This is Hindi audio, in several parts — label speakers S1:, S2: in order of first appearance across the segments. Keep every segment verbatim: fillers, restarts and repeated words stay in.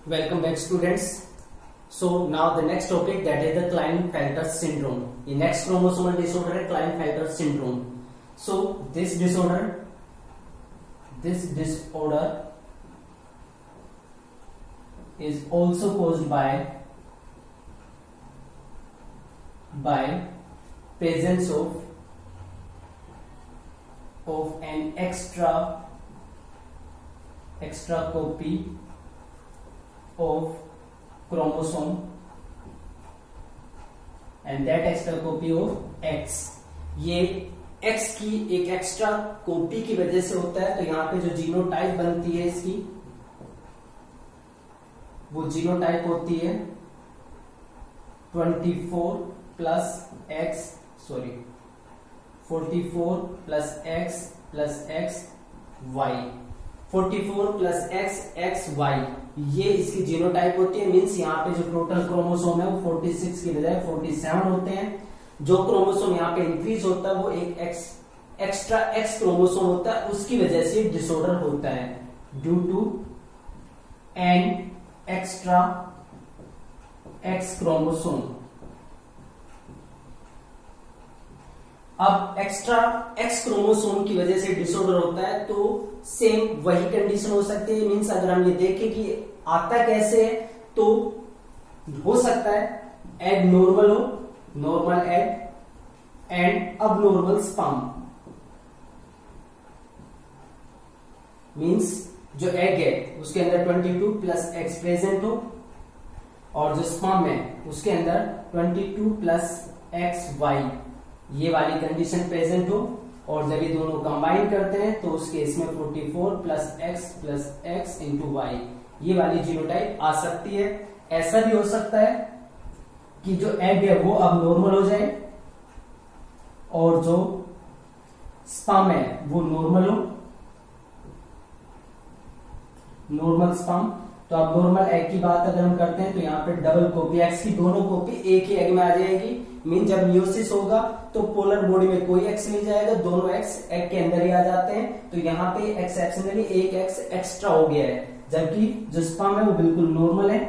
S1: Welcome back, students. So now the next topic, that is the Klinefelter syndrome. The next chromosomal disorder is Klinefelter syndrome. So this disorder, this disorder is also caused by by presence of of an extra extra copy of chromosome and that extra copy of X. ये X की एक एक्स्ट्रा कॉपी की वजह से होता है। तो यहाँ पे जो जीनोटाइप बनती है इसकी, वो जीनोटाइप होती है चौबीस प्लस एक्स सॉरी चौवालीस plus X plus X Y चौवालीस प्लस एक्स एक्स वाई, ये इसकी जीनोटाइप होती है। मींस यहाँ पे जो टोटल क्रोमोसोम है वो छियालीस की बजाय सैंतालीस होते हैं। जो क्रोमोसोम यहाँ पे इंक्रीज होता है वो एक एक्स एक्स्ट्रा एक्स क्रोमोसोम होता है, उसकी वजह से डिसऑर्डर होता है due to an extra X chromosome. अब एक्स्ट्रा एक्स क्रोमोसोम की वजह से डिसऑर्डर होता है, तो सेम वही कंडीशन हो सकती है। मींस अगर हम ये देखें कि आता कैसे है, तो हो सकता है एग नॉर्मल हो, नॉर्मल एग एंड अब नॉर्मल स्पर्म। मींस जो एग है उसके अंदर बाईस प्लस एक्स प्रेजेंट हो और जो स्पर्म है उसके अंदर बाईस प्लस एक्स वाई, ये वाली कंडीशन प्रेजेंट हो। और जब ये दोनों कंबाइन करते हैं तो उस केस में चौवालीस plus X plus X into Y, ये वाली जीनोटाइप आ सकती है। ऐसा भी हो सकता है कि जो एग है वो अब नॉर्मल हो जाए और जो स्पर्म है वो नॉर्मल हो, नॉर्मल स्पर्म। तो अब नॉर्मल एग की बात अगर हम करते हैं तो यहाँ पे डबल कॉपी एक्स की दोनों कॉपी एक ही एग में आ जाएगी। मीन जब मियोसिस होगा तो पोलर बॉडी में कोई एक्स नहीं जाएगा, दोनों एक्स एग के अंदर ही आ जाते हैं। तो यहाँ पे एक्सेप्शनली एक एक्स एक्स्ट्रा हो गया है, जबकि जो स्पर्म है वो बिल्कुल नॉर्मल है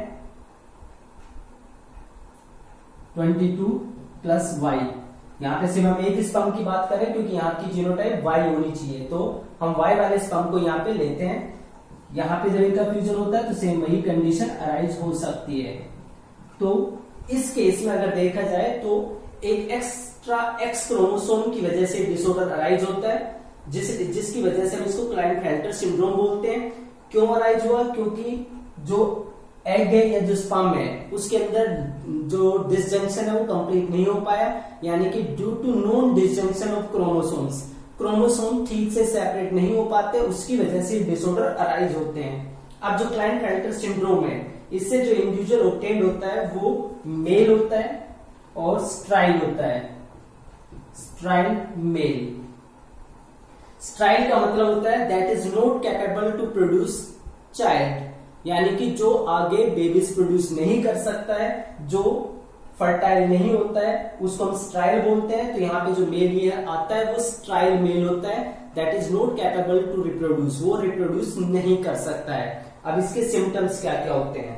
S1: बाईस प्लस वाई। यहाँ पे सिर्फ हम एक स्पर्म की बात करें क्योंकि यहाँ की जीनोटाइप वाई होनी चाहिए, तो हम वाई वाले स्पर्म को यहाँ पे लेते हैं। यहाँ पे जब इनका फ्यूजन होता है तो सेम वही कंडीशन अराइज हो सकती है। तो इस केस में अगर देखा जाए तो एक एक्स्ट्रा एक्स क्रोमोसोम की वजह से डिसऑर्डर अराइज होता है, जिस जिसकी वजह से हम इसको क्लाइनफेल्टर सिंड्रोम बोलते हैं। क्यों अराइज हुआ? क्योंकि जो एग है या जो स्पर्म है उसके अंदर जो डिसजंक्शन है वो कंप्लीट नहीं हो पाया, यानी कि due to non disjunction of chromosomes, chromosome ठीक से सेपरेट नहीं हो पाते, उसकी वजह से डिसऑर्डर अराइज होते हैं। अब जो क्लाइनफेल्टर सिंड्रोम है, इससे जो इंडिविजुअल ऑब्टेन्ड होता है वो मेल होता है और स्ट्राइल होता है, स्ट्राइल मेल। स्ट्राइल का मतलब होता है that is not capable to produce child, यानी कि जो आगे बेबीज प्रोड्यूस नहीं कर सकता है, जो फर्टाइल नहीं होता है, उसको हम स्ट्राइल बोलते हैं। तो यहाँ पे जो मेल ये आता है वो स्ट्राइल मेल होता है, that is not capable to reproduce, वो रिप्रोड्यूस नहीं कर सकता है। अब इसके सिम्टम्स क्या क्या होते हैं?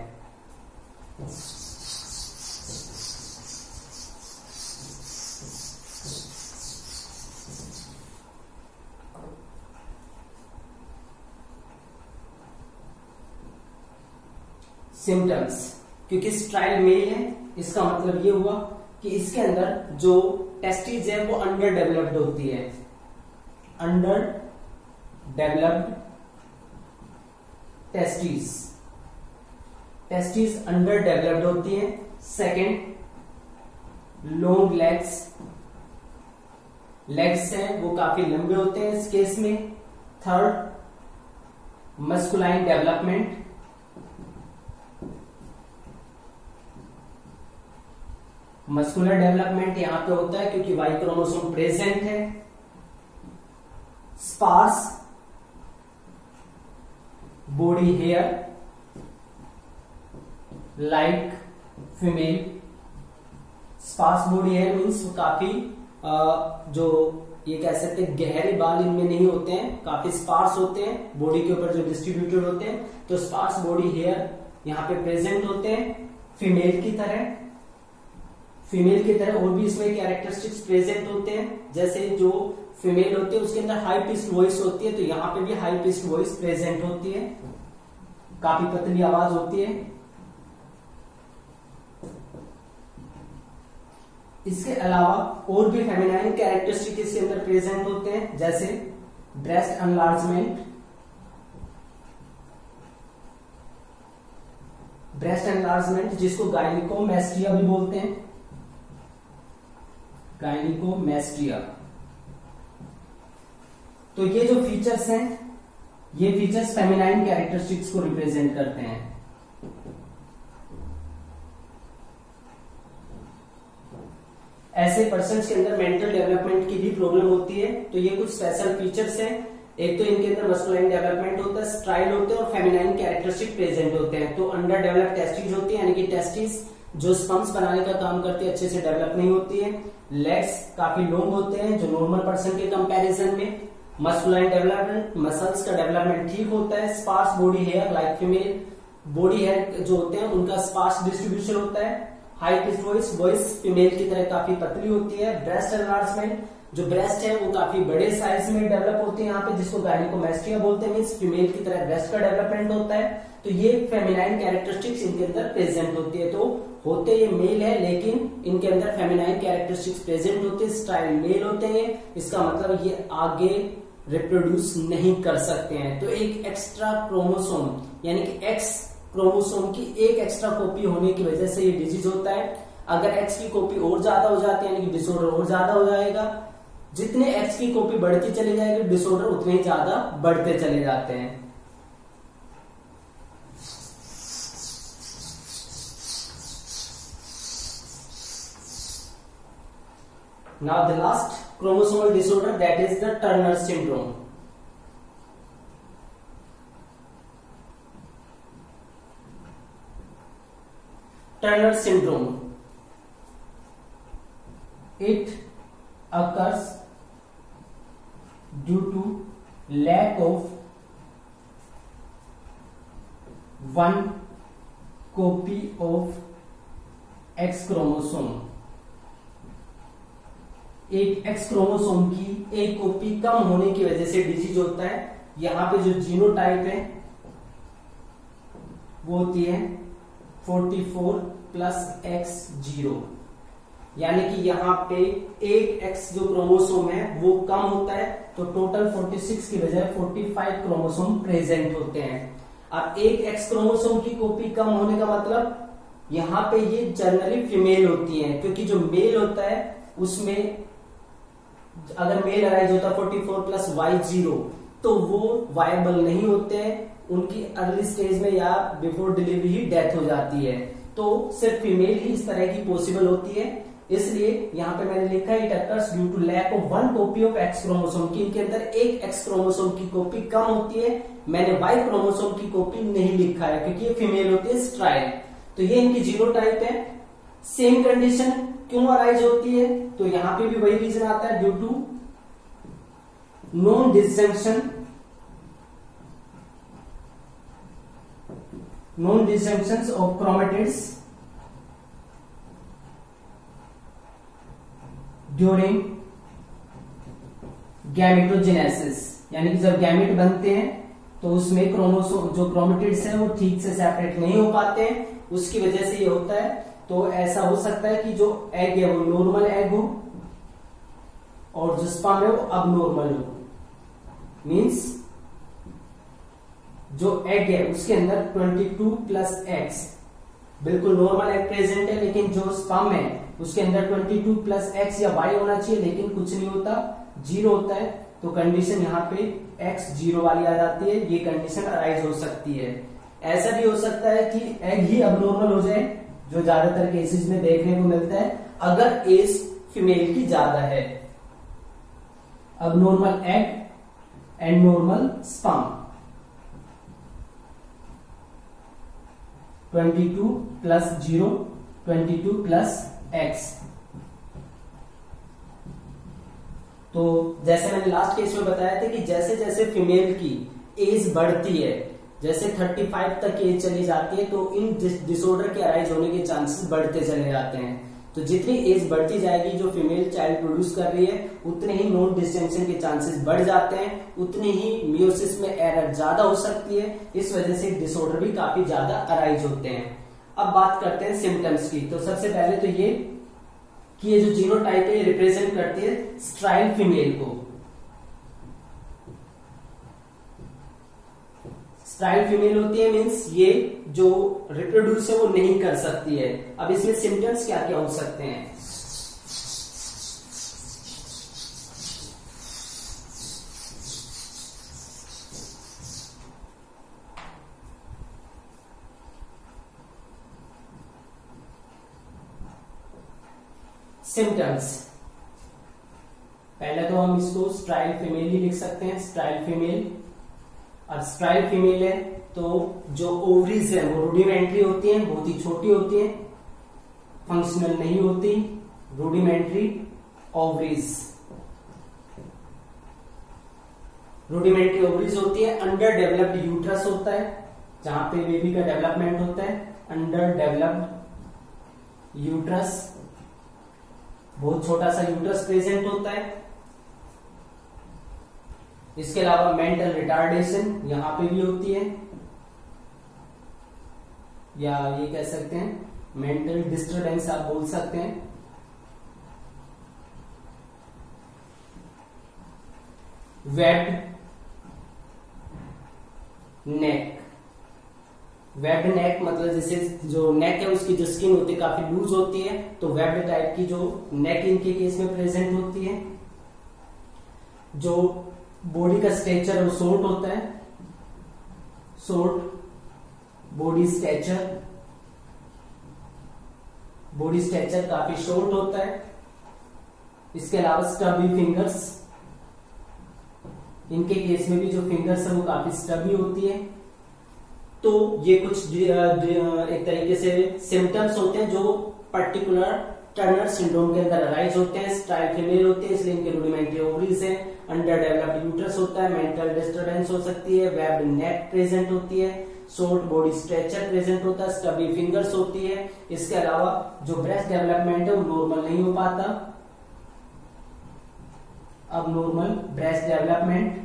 S1: सिम्टम्स, क्योंकि स्ट्राइल मेल है इसका मतलब ये हुआ कि इसके अंदर जो टेस्टिस है वो अंडर डेवलप्ड होती है, under developed testis, testis under developed होती है। सेकंड, लॉन्ग लेग्स, लेग्स हैं वो काफी लंबे होते हैं इस केस में। Third, masculine development, muscular development यहां पे होता है क्योंकि वाई क्रोमोसोम प्रेजेंट है। Sparse body hair like female, sparse body hair means काफी जो ये कह सकते हैं गहरे बाल इनमें नहीं होते हैं, काफी स्पार्स होते हैं, बॉडी के ऊपर जो डिस्ट्रीब्यूटेड होते हैं। तो स्पार्स बॉडी हेयर यहाँ पे प्रेजेंट होते हैं फीमेल की तरह फीमेल की तरह और भी इसमें कैरेक्टरिस्टिक्स प्रेजेंट होते हैं। जैसे जो फीमेल होती है उसके अंदर हाई पिच्ड वॉइस होती है, तो यहाँ पे भी हाई पिच्ड वॉइस प्रेजेंट होती है, काफी पतली आवाज होती है। इसके अलावा और भी फेमिनाइन कैरेक्टरिस्टिक इसके अंदर प्रेजेंट होते हैं, जैसे ब्रेस्ट एनलार्जमेंट ब्रेस्ट एनलार्जमेंट जिसको गायनिकोमैस्ट्रिया भी बोलते हैं, गायनिकोमैस्ट्रिया। तो ये जो फीचर्स हैं ये फीचर्स फेमिनाइन कैरेक्टरिस्टिक्स को रिप्रेजेंट करते हैं। ऐसे पर्सन के अंदर मेंटल डेवलपमेंट की भी प्रॉब्लम होती है, तो ये कुछ स्पेशल फीचर्स हैं। एक तो इनके अंदर मस्कुलाइन डेवलपमेंट होता है, स्ट्राइल होते हैं और फेमिनाइन कैरेक्टरिस्टिक प्रेजेंट होते हैं। तो अंडर डेवलप्ड टेस्टिस होती है, यानी कि टेस्टिस जो स्पर्म्स बनाने का काम करती है अच्छे से डेवलप नहीं होती है। लेग्स काफी लॉन्ग होते हैं जो नॉर्मल पर्सन के कंपैरिजन में। मस्कुलाइन डेवलपमेंट, मसल्स का डेवलपमेंट ठीक होता है। Sparse body hair like female body hair जो होते हैं उनका स्पार्स डिस्ट्रीब्यूशन होता है। High pitched voice voice female की तरह काफी पतली होती है। ब्रेस्ट एनलार्जमेंट जो ब्रेस्ट है वो काफी बड़े साइज में डेवलप होती है यहाँ पे, जिसको गायनिकोमैस्ट्रिया बोलते हैं, मींस फीमेल की तरह ब्रेस्ट का डेवलपमेंट होता है। तो ये फेमिनाइन कैरेक्टरिस्टिक्स इनके अंदर प्रेजेंट होती है। तो होते ये मेल है लेकिन इनके अंदर फेमिनाइन कैरेक्टरिस्टिक्स प्रेजेंट होते हैं, स्टाइल मेल होते हैं। इसका मतलब ये आगे रिप्रोड्यूस नहीं कर सकते हैं। तो एक एक्स्ट्रा क्रोमोसोम यानी कि एक्स क्रोमोसोम की एक एक्स्ट्रा कॉपी होने की वजह से ये डिजीज होता है। अगर एक्स की कॉपी और ज्यादा हो जाती है यानी कि डिसऑर्डर और ज्यादा हो जाएगा। जितने एक्स की कॉपी बढ़ती चली जाएगी डिसऑर्डर उतने ही ज्यादा बढ़ते चले जाते हैं। Now the last chromosomal disorder, that is the Turner syndrome. Turner syndrome. It occurs due to lack of one copy of X chromosome. एक एक्स क्रोमोसोम की एक कॉपी कम होने की वजह से डिजीज होता है। यहाँ पे जो जीनोटाइप है वो होती है forty four plus X zero, यानी कि यहाँ पे एक एक्स जो क्रोमोसोम है वो कम होता है, तो टोटल फोर्टी सिक्स की बजाय फोर्टी फाइव क्रोमोसोम प्रेजेंट होते हैं। अब एक एक्स क्रोमोसोम की कॉपी कम होने का मतलब यहाँ पे ये जनरली फीमेल होती है, क्योंकि जो मेल होता है उसमें अगर मेल अराइज होता है forty four plus Y zero तो वो वायबल नहीं होते हैं, उनकी अर्ली स्टेज में या बिफोर डिलीवरी ही डेथ हो जाती है। तो सिर्फ फीमेल ही इस तरह की पॉसिबल होती है। इसलिए यहाँ पे मैंने लिखा है it occurs due to lack of one copy of X chromosome, की इनके अंदर एक एक्स क्रोमोसोम की कॉपी कम होती है। मैंने वाई क्रोमोसोम की कॉपी नहीं लिखा है क्योंकि ये फीमेल होती है स्ट्राइल। तो ये इनकी जीनोटाइप है। सेम कंडीशन क्यों अराइज होती है, तो यहां पे भी वही रीजन आता है, due to non disjunction non disjunctions of chromatids during gametogenesis, यानी कि जब गैमेट बनते हैं तो उसमें क्रोमोसोम जो क्रोमेटिड्स हैं वो ठीक से सेपरेट नहीं हो पाते हैं, उसकी वजह से ये होता है। तो ऐसा हो सकता है कि जो एग है वो नॉर्मल एग हो और जो स्पर्म है वो अब नॉर्मल हो, मींस जो एग है उसके अंदर ट्वेंटी टू प्लस एक्स बिल्कुल नॉर्मल एग प्रेजेंट है, लेकिन जो स्पर्म है उसके अंदर ट्वेंटी टू प्लस एक्स या वाई होना चाहिए, लेकिन कुछ नहीं होता, जीरो होता है। तो कंडीशन यहाँ पे एक्स जीरो वाली आ जाती है, ये कंडीशन अराइज हो सकती है। ऐसा भी हो सकता है कि एग ही अब नॉर्मल हो जाए, जो ज्यादातर केसेस में देखने को मिलता है अगर एज फीमेल की ज्यादा है। अब normal egg and normal sperm twenty two plus zero twenty two plus X. तो जैसे मैंने लास्ट केस में बताया था कि जैसे जैसे फीमेल की एज बढ़ती है जैसे पैंतीस तक एज चली जाती है तो इन डिसऑर्डर के अराइज होने के चांसेस बढ़ते चले जाते हैं। तो जितनी एज बढ़ती जाएगी, जो फीमेल चाइल्ड प्रोड्यूस कर रही है, उतने ही नॉन डिस्टिंक्शन के चांसेस बढ़ जाते हैं, उतनी ही मियोसिस में एरर ज्यादा हो सकती है। इस वजह से डिसऑर्डर भी काफी ज्यादा अराइज होते हैं। अब बात करते हैं सिम्टम्स की। तो सबसे पहले तो ये कि ये जो जीनोटाइप है रिप्रेजेंट करती है स्ट्राइल फीमेल को। स्ट्राइल फीमेल होती है मीन्स ये जो रिप्रोड्यूस है वो नहीं कर सकती है। अब इसमें सिम्टम्स क्या क्या हो सकते हैं? सिम्टम्स पहले तो हम इसको स्ट्राइल फीमेल ही लिख सकते हैं, स्ट्राइल फीमेल। अब स्ट्राइल फीमेल है तो जो ओवरीज है वो रूडिमेंट्री होती हैं, बहुत ही छोटी होती है, फंक्शनल नहीं होती। रूडिमेंट्री ओवरीज, रूडिमेंट्री ओवरीज होती है। अंडर डेवलप्ड यूट्रस होता है, जहां पे बेबी का डेवलपमेंट होता है। अंडर डेवलप्ड यूट्रस, बहुत छोटा सा यूट्रस प्रेजेंट होता है। इसके अलावा मेंटल रिटार्डेशन यहां पे भी होती है, या ये कह सकते हैं मेंटल डिस्टर्बेंस आप बोल सकते हैं। वेब्ड नेक, वेब्ड नेक मतलब जैसे जो नेक है उसकी जो स्किन होती है काफी लूज होती है, तो वेब्ड टाइप की जो नेक इनके केस में प्रेजेंट होती है। जो बॉडी का स्ट्रक्चर है वो शॉर्ट होता है, short body structure, body structure काफी शॉर्ट होता है। इसके अलावा स्टबी फिंगर्स, इनके केस में भी जो फिंगर्स है वो काफी स्टबी होती है। तो ये कुछ एक तरीके से सिम्टम्स होते हैं जो पर्टिकुलर टर्नर सिंड्रोम के अंदर अराइज होते हैं। स्ट्राइल फीमेल होते हैं इसलिए इनके रूडिमेंट्री ओवरीज है। अंडर डेवलप्ड यूट्रस होता है, मेंटल डिस्टर्बेंस हो सकती है, वेब्ड नेक प्रेजेंट होती है, शॉर्ट बॉडी स्ट्रक्चर प्रेजेंट होता है, स्टबी फिंगर्स होती है। इसके अलावा जो ब्रेस्ट डेवलपमेंट है वो नॉर्मल नहीं हो पाता, अब normal breast development.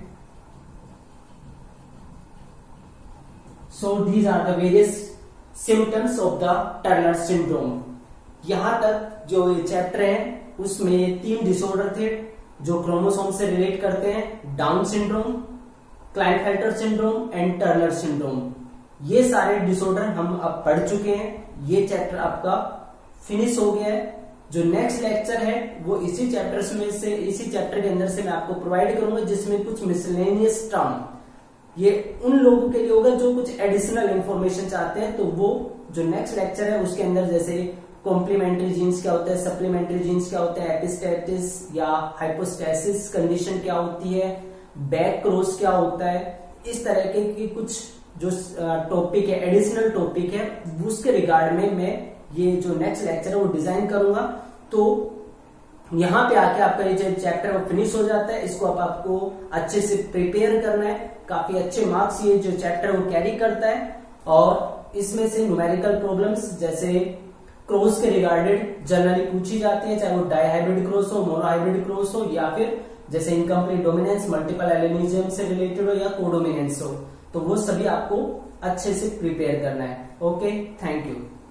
S1: So these are the various symptoms of the Turner syndrome. यहां तक जो ये चैप्टर है उसमें तीन डिसऑर्डर थे जो क्रोमोसोम से रिलेट करते हैं, Down syndrome, Klinefelter syndrome and Turner syndrome. ये सारे डिसऑर्डर हम अब पढ़ चुके हैं। ये चैप्टर आपका फिनिश हो गया है। जो नेक्स्ट लेक्चर है वो इसी चैप्टर में से इसी चैप्टर के अंदर से मैं आपको प्रोवाइड करूंगा, जिसमें कुछ मिसलेनियस टर्म ये उन लोगों के लिए होगा जो कुछ एडिशनल इंफॉर्मेशन चाहते हैं। तो वो जो नेक्स्ट लेक्चर है उसके अंदर जैसे कॉम्प्लीमेंट्री जीन्स क्या होता है, सप्लीमेंट्री जीन्स क्या होता है, एपिस्टेटिस या हाइपोस्टेसिस कंडीशन क्या होती है, बैक क्रॉस क्या होता है, इस तरह के की कुछ जो टॉपिक है, एडिशनल टॉपिक है, उसके रिगार्ड में मैं ये जो नेक्स्ट लेक्चर है वो डिजाइन करूंगा। तो यहाँ पे आके आपका ये जो चैप्टर वो फिनिश हो जाता है। इसको आप आपको अच्छे से प्रिपेयर करना है, काफी अच्छे मार्क्स ये जो चैप्टर वो कैरी करता है। और इसमें से न्यूमेरिकल प्रॉब्लम्स जैसे क्रॉस के रिगार्डेड जनरली पूछी जाती है, चाहे वो डाई हाइब्रिड क्रॉस हो, मोनो हाइब्रिड क्रॉस हो, या फिर जैसे इनकम्प्लीट डोमिनेंस, मल्टीपल एलिनिज्म से रिलेटेड हो, या कोडोमिनेंस हो। तो वो सभी आपको अच्छे से प्रिपेयर करना है। Okay, thank you.